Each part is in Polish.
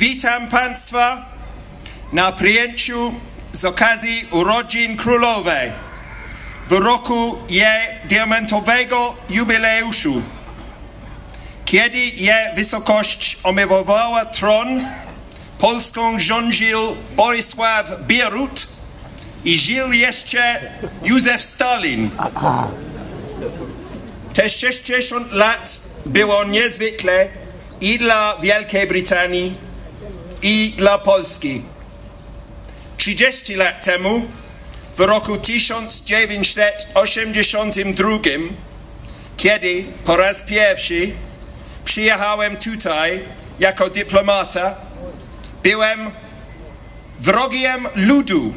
Witam Państwa na przyjęciu z okazji urodzin królowej w roku jej diamentowego jubileuszu, kiedy jej wysokość obejmowała tron. Polską rządził Bolesław Bierut i żył jeszcze Józef Stalin. Te 60 lat było niezwykle i dla Wielkiej Brytanii, i dla Polski. 30 lat temu, w roku 1982, kiedy po raz pierwszy przyjechałem tutaj jako dyplomata, byłem wrogiem ludu,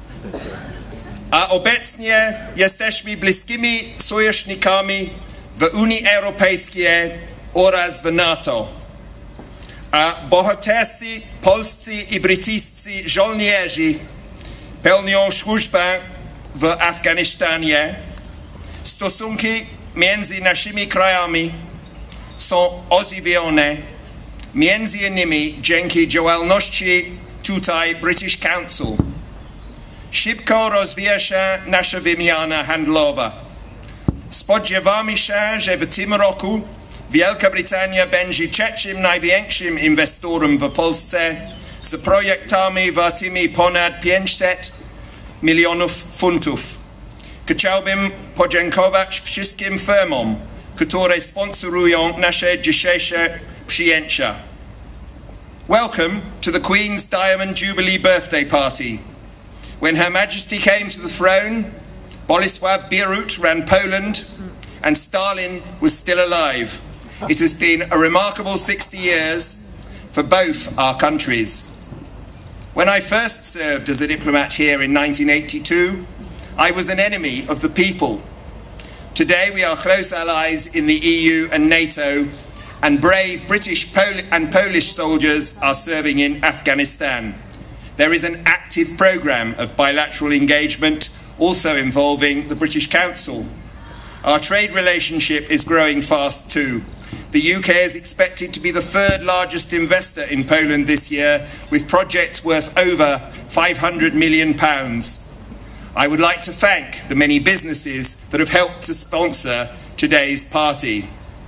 a obecnie jesteśmy bliskimi sojusznikami w Unii Europejskiej oraz w NATO. A bohaterscy polscy i brytyjscy żołnierze pełnią służbę w Afganistanie. Stosunki między naszymi krajami są ożywione, między innymi dzięki działalności tutaj British Council. Szybko rozwija się nasza wymiana handlowa. Spodziewamy się, że w tym roku Wielka Brytania będzie trzecim największym inwestorem w Polsce z projektami wartymi ponad 500 milionów funtów. Chciałbym podziękować wszystkim firmom, które sponsorują nasze dzisiejsze przyjęcia. Welcome to the Queen's Diamond Jubilee birthday party. When Her Majesty came to the throne, Bolesław Bierut ran Poland and Stalin was still alive. It has been a remarkable 60 years for both our countries. When I first served as a diplomat here in 1982, I was an enemy of the people. Today we are close allies in the EU and NATO, and brave British and Polish soldiers are serving in Afghanistan. There is an active programme of bilateral engagement also involving the British Council. Our trade relationship is growing fast too. The UK is expected to be the third largest investor in Poland this year, with projects worth over £500 million. I would like to thank the many businesses that have helped to sponsor today's party.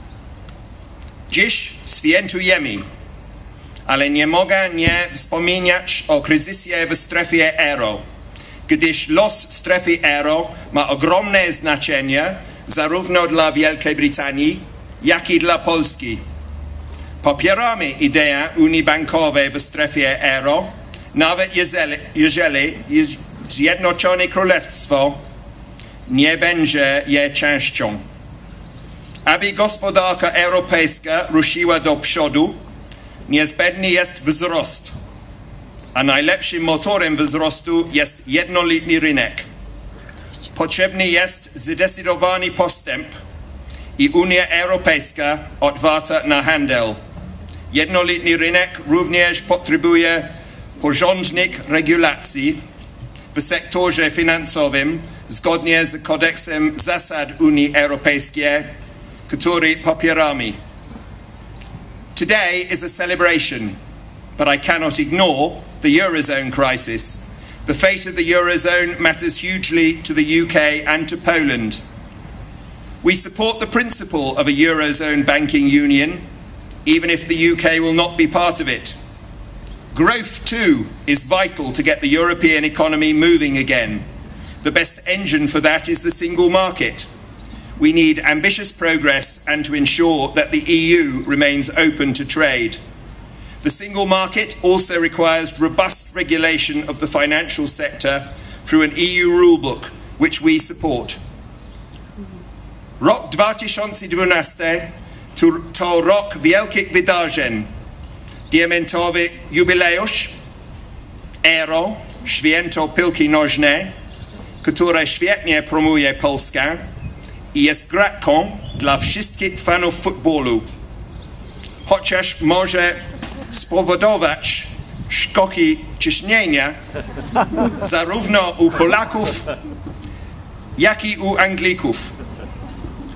Dziś świętujemy, ale nie mogę nie wspominać o kryzysie w strefie euro, gdyż los strefy euro ma ogromne znaczenie zarówno dla Wielkiej Brytanii, jak i dla Polski. Popieramy ideę Unii Bankowej w strefie euro, nawet jeżeli Zjednoczone Królestwo nie będzie jej częścią. Aby gospodarka europejska ruszyła do przodu, niezbędny jest wzrost, a najlepszym motorem wzrostu jest jednolitny rynek. Potrzebny jest zdecydowany postęp i Unia Europejska otwarta na handel. Jednolitny rynek również potrzebuje porządnych regulacji w sektorze finansowym zgodnie z kodeksem zasad Unii Europejskiej, który popieramy. Today is a celebration, but I cannot ignore the Eurozone crisis. The fate of the Eurozone matters hugely to the UK and to Poland. We support the principle of a Eurozone banking union, even if the UK will not be part of it. Growth, too, is vital to get the European economy moving again. The best engine for that is the single market. We need ambitious progress and to ensure that the EU remains open to trade. The single market also requires robust regulation of the financial sector through an EU rulebook, which we support. Rok 2012 to rok wielkich wydarzeń. Diamentowy jubileusz, euro, święto piłki nożnej, które świetnie promuje Polska i jest gratką dla wszystkich fanów futbolu. Chociaż może spowodować skoki ciśnienia zarówno u Polaków, jak i u Anglików,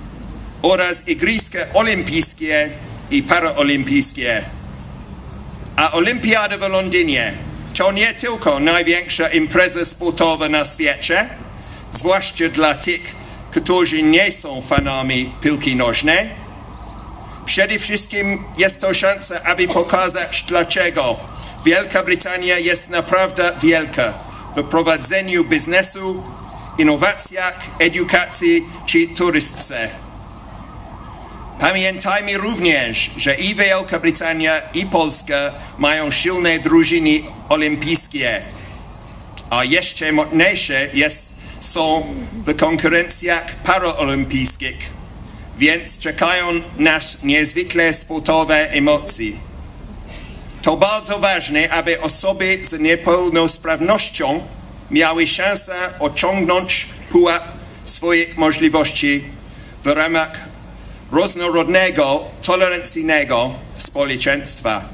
oraz Igrzyska Olimpijskie i Paraolimpijskie. A Olimpiada w Londynie to nie tylko największa impreza sportowa na świecie, zwłaszcza dla tych, którzy nie są fanami piłki nożnej. Przede wszystkim jest to szansa, aby pokazać, dlaczego Wielka Brytania jest naprawdę wielka w prowadzeniu biznesu, innowacjach, edukacji czy turystyce. Pamiętajmy również, że i Wielka Brytania, i Polska mają silne drużyny olimpijskie, a jeszcze mocniejsze są w konkurencjach paraolimpijskich, więc czekają nas niezwykle sportowe emocje. To bardzo ważne, aby osoby z niepełnosprawnością miały szansę osiągnąć pułap swoich możliwości w ramach różnorodnego, tolerancyjnego społeczeństwa.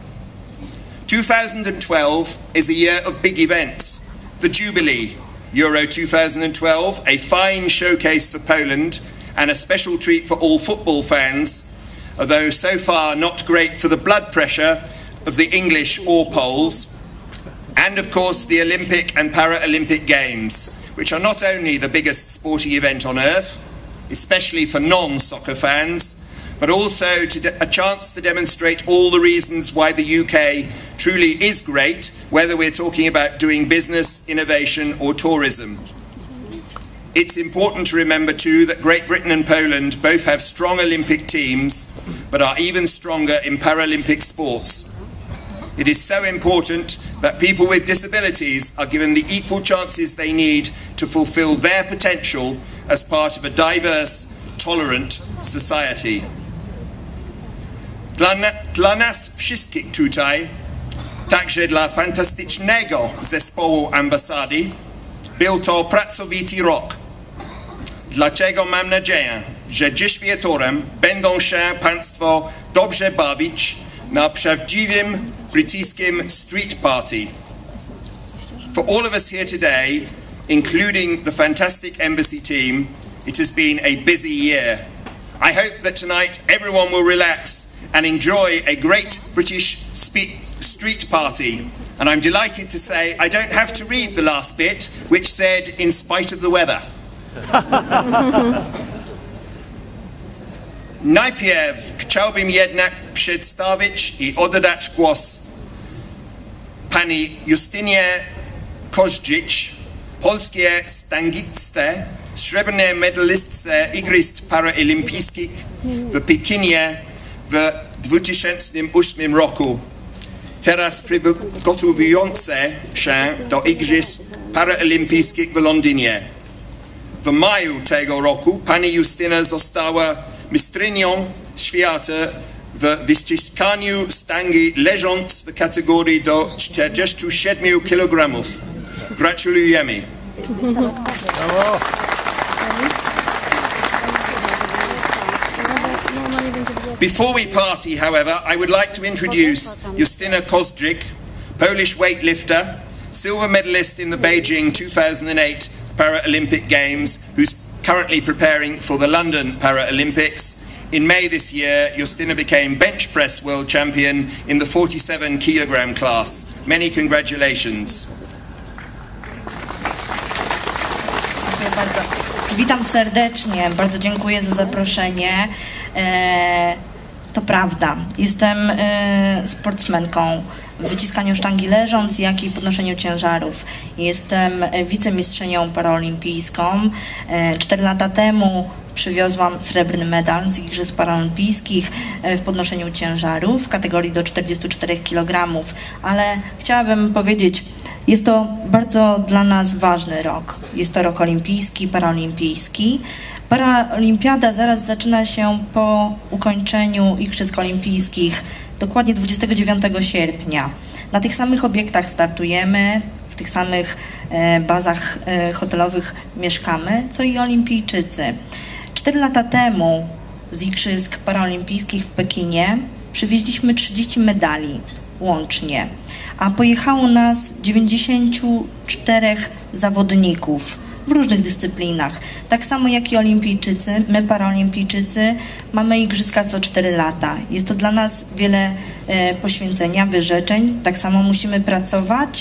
2012 is a year of big events. The Jubilee, Euro 2012, a fine showcase for Poland and a special treat for all football fans, although so far not great for the blood pressure of the English or Poles, and of course the Olympic and Paralympic Games, which are not only the biggest sporting event on earth, especially for non-soccer fans, but also a chance to demonstrate all the reasons why the UK truly is great, whether we're talking about doing business, innovation or tourism. It's important to remember too that Great Britain and Poland both have strong Olympic teams, but are even stronger in Paralympic sports. It is so important that people with disabilities are given the equal chances they need to fulfill their potential as part of a diverse, tolerant society. Dla nas wszystkich tutaj, także dla fantastycznego zespołu ambasady, był to pracowity rok. Dlatego mam nadzieję, że dziś wieczorem będą się Państwo dobrze bawić na prawdziwym brytyjskim street party. For all of us here today, including the fantastic embassy team, it has been a busy year. I hope that tonight everyone will relax and enjoy a great British street party. And I'm delighted to say I don't have to read the last bit, which said, in spite of the weather. Najpierw chciałbym jednak przedstawić i oddać głos pani Justynie Koździć, polskiej stangistce, srebrnej medalistce Igrzysk Paraolimpijskich w Pekinie w 2008 roku. Teraz przygotowujące się do Igrzysk Paraolimpijskich w Londynie. W maju tego roku pani Justyna została mistrzynią świata w wyciskaniu sztangi leżąc w kategorii do 47 kg. Gratulujemy. Before we party, however, I would like to introduce Justyna Koździć, Polish weightlifter, silver medalist in the Beijing 2008 Paralympic Games, who's currently preparing for the London Paralympics. In May this year, Justyna became bench press world champion in the 47 kilogram class. Many congratulations. Dziękuję bardzo. Witam serdecznie, bardzo dziękuję za zaproszenie. To prawda, jestem sportsmenką w wyciskaniu sztangi leżąc, jak i podnoszeniu ciężarów. Jestem wicemistrzynią paraolimpijską. 4 lata temu przywiozłam srebrny medal z Igrzysk Paraolimpijskich w podnoszeniu ciężarów w kategorii do 44 kg. Ale chciałabym powiedzieć, jest to bardzo dla nas ważny rok. Jest to rok olimpijski, paraolimpijski. Paraolimpiada zaraz zaczyna się po ukończeniu Igrzysk Olimpijskich, dokładnie 29 sierpnia. Na tych samych obiektach startujemy, w tych samych bazach hotelowych mieszkamy, co i olimpijczycy. 4 lata temu z Igrzysk Paraolimpijskich w Pekinie przywieźliśmy 30 medali łącznie, a pojechało nas 94 zawodników w różnych dyscyplinach. Tak samo jak i olimpijczycy, my paraolimpijczycy mamy igrzyska co 4 lata. Jest to dla nas wiele poświęcenia, wyrzeczeń. Tak samo musimy pracować.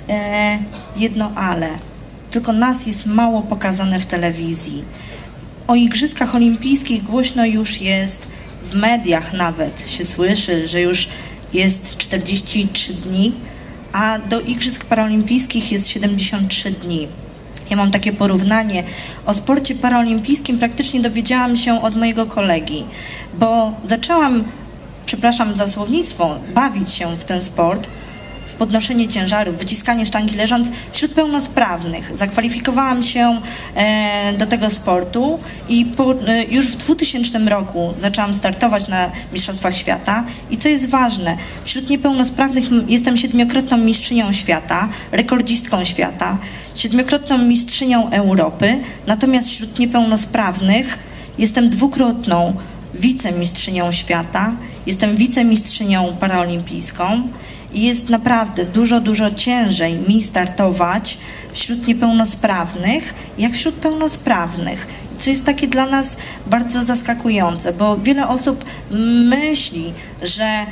Jedno ale. Tylko nas jest mało pokazane w telewizji. O igrzyskach olimpijskich głośno już jest, w mediach nawet się słyszy, że już jest 43 dni, a do igrzysk paraolimpijskich jest 73 dni. Ja mam takie porównanie. O sporcie paraolimpijskim praktycznie dowiedziałam się od mojego kolegi, bo zaczęłam, przepraszam za słownictwo, bawić się w ten sport, w podnoszenie ciężarów, wyciskanie sztangi leżąc wśród pełnosprawnych. Zakwalifikowałam się do tego sportu i już w 2000 roku zaczęłam startować na Mistrzostwach Świata. I co jest ważne, wśród niepełnosprawnych jestem 7-krotną mistrzynią świata, rekordzistką świata, 7-krotną mistrzynią Europy, natomiast wśród niepełnosprawnych jestem 2-krotną wicemistrzynią świata, jestem wicemistrzynią paraolimpijską. I jest naprawdę dużo ciężej mi startować wśród niepełnosprawnych, jak wśród pełnosprawnych. Co jest takie dla nas bardzo zaskakujące, bo wiele osób myśli, że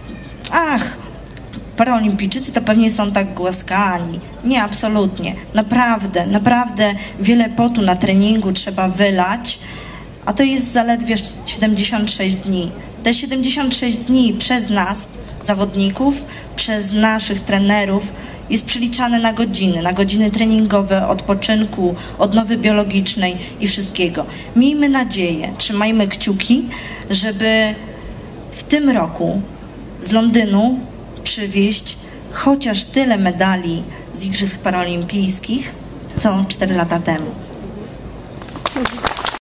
paraolimpijczycy to pewnie są tak głaskani. Nie, absolutnie. Naprawdę wiele potu na treningu trzeba wylać, a to jest zaledwie 76 dni. Te 76 dni przez nas, zawodników, przez naszych trenerów jest przeliczane na godziny treningowe, odpoczynku, odnowy biologicznej i wszystkiego. Miejmy nadzieję, trzymajmy kciuki, żeby w tym roku z Londynu przywieźć chociaż tyle medali z Igrzysk Paraolimpijskich, co 4 lata temu.